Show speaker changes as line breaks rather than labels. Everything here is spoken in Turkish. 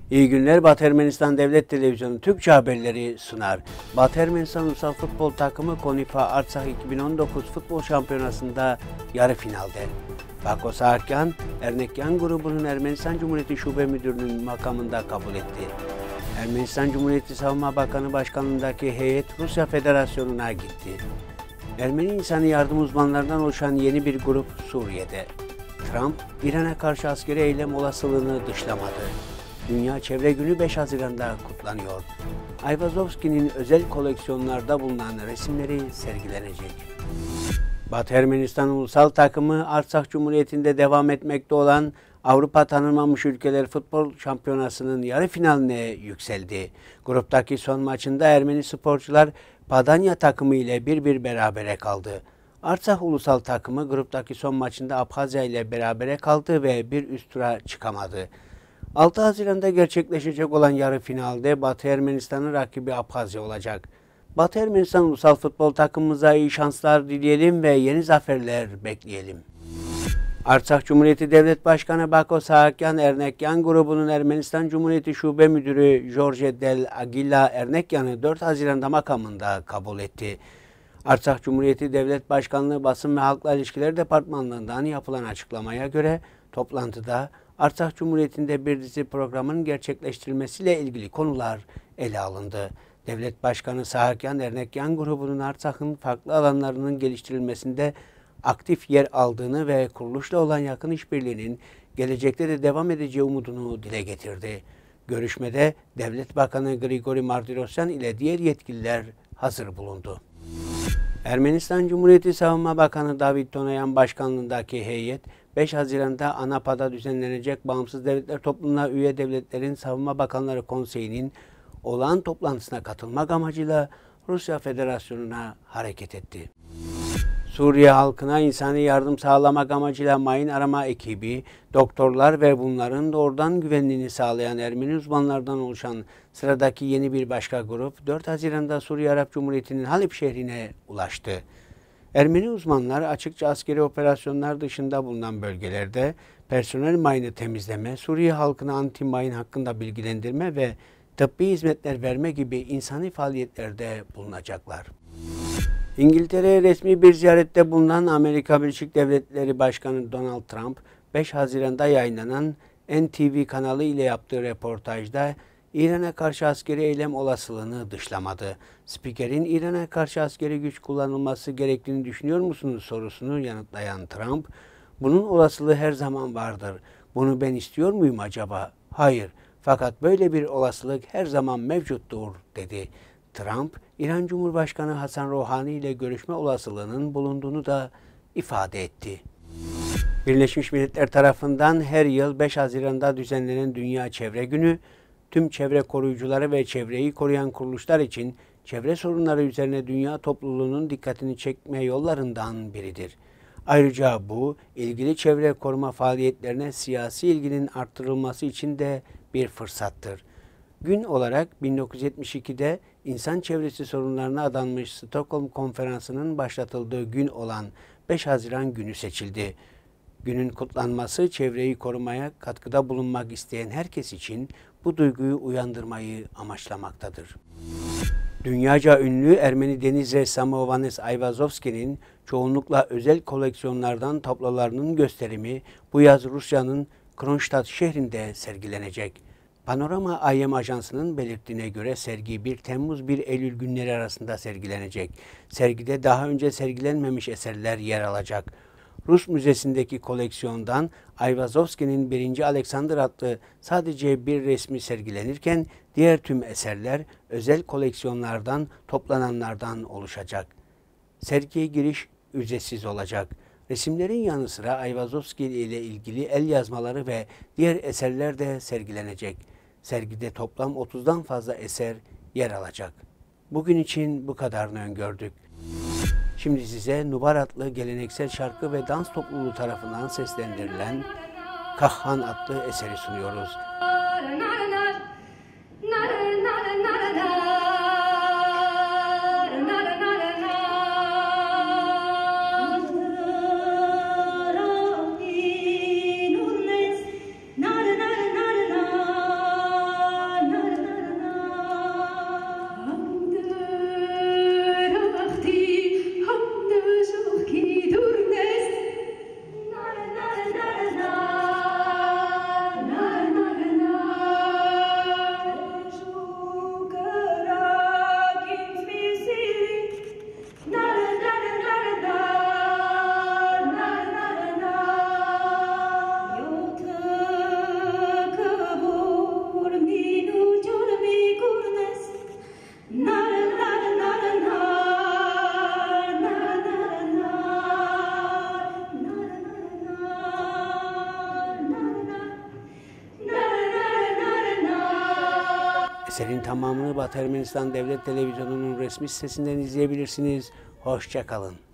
İyi günler. Batı Ermenistan Devlet Televizyonu Türkçe haberleri sunar. Batı Ermenistan Ulusal Futbol Takımı Konifa Artsakh 2019 Futbol Şampiyonası'nda yarı finalde. Bako Saakyan, Ernekyan grubunun Ermenistan Cumhuriyeti Şube Müdürü'nün makamında kabul etti. Ermenistan Cumhuriyeti Savunma Bakanı Başkanlığındaki heyet Rusya Federasyonu'na gitti. Ermeni insani yardım uzmanlarından oluşan yeni bir grup Suriye'de. Trump, İran'a karşı askeri eylem olasılığını dışlamadı. Dünya Çevre Günü 5 Haziran'da kutlanıyor. Ayvazovski'nin özel koleksiyonlarda bulunan resimleri sergilenecek. Batı Ermenistan Ulusal Takımı Artsakh Cumhuriyeti'nde devam etmekte olan Avrupa Tanınmamış Ülkeler Futbol Şampiyonası'nın yarı finaline yükseldi. Gruptaki son maçında Ermeni sporcular Padanya takımı ile 1-1 berabere kaldı. Artsakh Ulusal Takımı gruptaki son maçında Abhazya ile berabere kaldı ve bir üst tura çıkamadı. 6 Haziran'da gerçekleşecek olan yarı finalde Batı Ermenistan'ın rakibi Abhazya olacak. Batı Ermenistan Ulusal Futbol Takımımıza iyi şanslar dileyelim ve yeni zaferler bekleyelim. Artsakh Cumhuriyeti Devlet Başkanı Bako Saakyan, Ernekyan grubunun Ermenistan Cumhuriyeti Şube Müdürü George Del Aguila Ernekyan'ı 4 Haziran'da makamında kabul etti. Artsakh Cumhuriyeti Devlet Başkanlığı Basın ve Halkla İlişkiler Departmanlığı'ndan yapılan açıklamaya göre toplantıda Artsakh Cumhuriyeti'nde bir dizi programın gerçekleştirilmesiyle ilgili konular ele alındı. Devlet Başkanı Saakyan, Ernekyan grubunun Artsakh'ın farklı alanlarının geliştirilmesinde aktif yer aldığını ve kuruluşla olan yakın işbirliğinin gelecekte de devam edeceği umudunu dile getirdi. Görüşmede Devlet Bakanı Grigori Martirosyan ile diğer yetkililer hazır bulundu. Ermenistan Cumhuriyeti Savunma Bakanı David Tonayan başkanlığındaki heyet, 5 Haziran'da Anapa'da düzenlenecek Bağımsız Devletler Topluluğu'na üye devletlerin Savunma Bakanları Konseyi'nin olağan toplantısına katılmak amacıyla Rusya Federasyonu'na hareket etti. Suriye halkına insani yardım sağlamak amacıyla mayın arama ekibi, doktorlar ve bunların doğrudan güvenliğini sağlayan Ermeni uzmanlardan oluşan sıradaki yeni bir başka grup 4 Haziran'da Suriye Arap Cumhuriyeti'nin Halep şehrine ulaştı. Ermeni uzmanlar açıkça askeri operasyonlar dışında bulunan bölgelerde personel mayını temizleme, Suriye halkını anti-mayın hakkında bilgilendirme ve tıbbi hizmetler verme gibi insani faaliyetlerde bulunacaklar. İngiltere'ye resmi bir ziyarette bulunan Amerika Birleşik Devletleri Başkanı Donald Trump, 5 Haziran'da yayınlanan NTV kanalı ile yaptığı röportajda İran'a karşı askeri eylem olasılığını dışlamadı. Spikerin İran'a karşı askeri güç kullanılması gerektiğini düşünüyor musunuz sorusunu yanıtlayan Trump, bunun olasılığı her zaman vardır. Bunu ben istiyor muyum acaba? Hayır. Fakat böyle bir olasılık her zaman mevcuttur, dedi. Trump, İran Cumhurbaşkanı Hasan Rouhani ile görüşme olasılığının bulunduğunu da ifade etti. Birleşmiş Milletler tarafından her yıl 5 Haziran'da düzenlenen Dünya Çevre Günü, tüm çevre koruyucuları ve çevreyi koruyan kuruluşlar için çevre sorunları üzerine dünya topluluğunun dikkatini çekme yollarından biridir. Ayrıca bu, ilgili çevre koruma faaliyetlerine siyasi ilginin arttırılması için de bir fırsattır. Gün olarak 1972'de insan çevresi sorunlarına adanmış Stockholm Konferansı'nın başlatıldığı gün olan 5 Haziran günü seçildi. Günün kutlanması çevreyi korumaya katkıda bulunmak isteyen herkes için bu duyguyu uyandırmayı amaçlamaktadır. Dünyaca ünlü Ermeni deniz ressamı Ovanes Ayvazovski'nin çoğunlukla özel koleksiyonlardan tablolarının gösterimi bu yaz Rusya'nın Kronstadt şehrinde sergilenecek. Panorama IM Ajansı'nın belirttiğine göre sergi 1 Temmuz-1 Eylül günleri arasında sergilenecek. Sergide daha önce sergilenmemiş eserler yer alacak. Rus Müzesi'ndeki koleksiyondan Ayvazovski'nin 1. Alexander adlı sadece bir resmi sergilenirken diğer tüm eserler özel koleksiyonlardan toplananlardan oluşacak. Sergiye giriş ücretsiz olacak. Resimlerin yanı sıra Ayvazovski ile ilgili el yazmaları ve diğer eserler de sergilenecek. Sergide toplam 30'dan fazla eser yer alacak. Bugün için bu kadarını öngördük. Şimdi size Nubar adlı geleneksel şarkı ve dans topluluğu tarafından seslendirilen Kahhan adlı eseri sunuyoruz. Eserin tamamını Batı Ermenistan Devlet Televizyonu'nun resmi sitesinden izleyebilirsiniz. Hoşça kalın.